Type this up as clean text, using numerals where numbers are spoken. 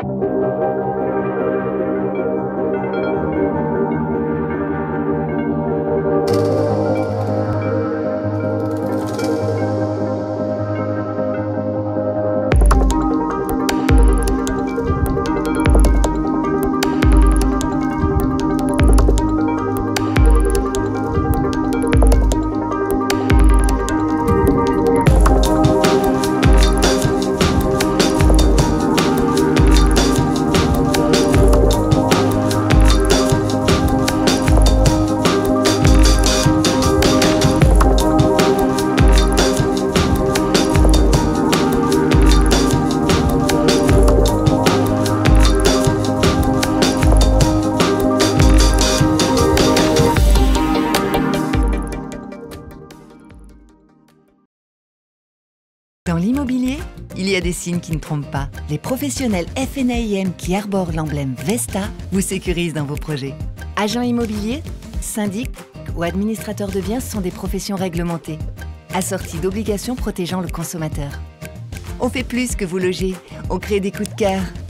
Dans l'immobilier, il y a des signes qui ne trompent pas. Les professionnels FNAIM qui arborent l'emblème Vesta vous sécurisent dans vos projets. Agents immobiliers, syndics ou administrateurs de biens sont des professions réglementées, assorties d'obligations protégeant le consommateur. On fait plus que vous loger, on crée des coups de cœur.